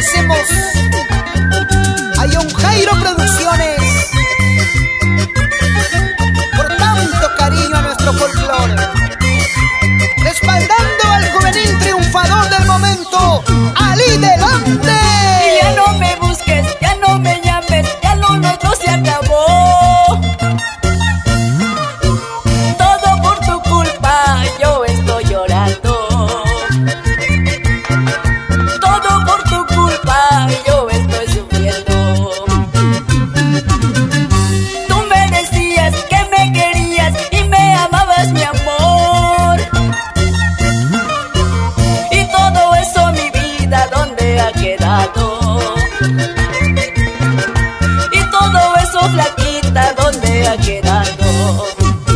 agradecemos a John Jairo Producciones por tanto cariño a nuestro folclore, respaldando al juvenil triunfador del momento, Ali Delante. Y ya no me busques, ya no me llames, ya lo nuestro se acabó. Todo por tu culpa yo estoy llorando. Todo por tu culpa yo estoy sufriendo. Tú me decías que me querías y me amabas, mi amor. Y todo eso, mi vida, ¿dónde ha quedado? Y todo eso, flaquita, ¿dónde ha quedado?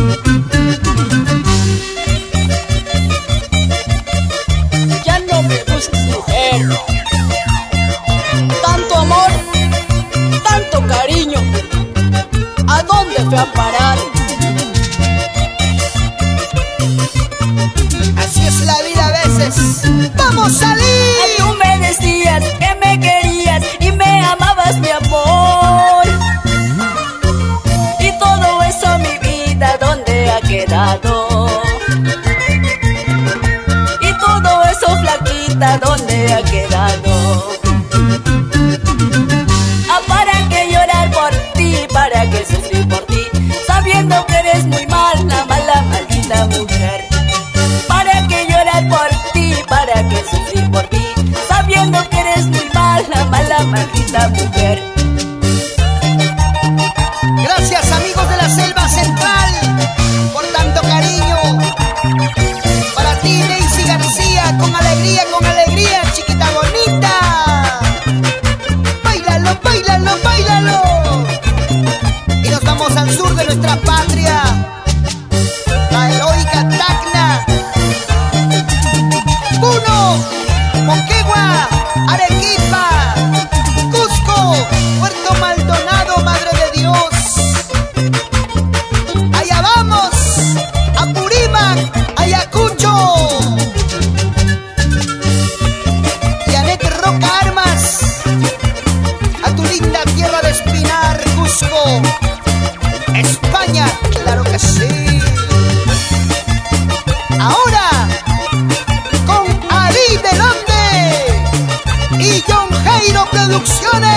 Ya no me busques, mujer. Tanto amor, tanto cariño, ¿a dónde fue a parar? Así es la vida a veces. ¡Vamos, Ali! Tú me decías que me querías y me amabas, mi amor. Y todo eso, mi vida, ¿dónde ha quedado? Y todo eso, flaquita, ¿dónde ha quedado? Ah, ¿para qué llorar por ti? ¿Para qué sufrir por ti? Sabiendo que eres muy mala, mala, maldita mujer. ¿Para qué llorar por ti? ¿Para qué sufrir por ti? Sabiendo que eres muy mala, mala, maldita mujer. Gracias, amigos de la Selva Central, por tanto cariño. Para ti, Daisy García, con alegría, chiquita bonita. Báilalo, báilalo, báilalo. Y nos vamos al sur de nuestra patria, la heroica Tacna, Puno, Moquegua, Arequipa, Cusco, Puerto Maldonado, Madre de Dios. Allá vamos, Apurímac, Ayacucho, Yanet Roca Armas, a tu linda tierra de Espinar, Cusco, España, claro que sí. Ahora, con Ali Delante y John Jairo Producciones.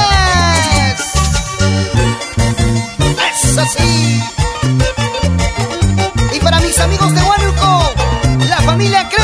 Eso sí. Y para mis amigos de Huánuco, la familia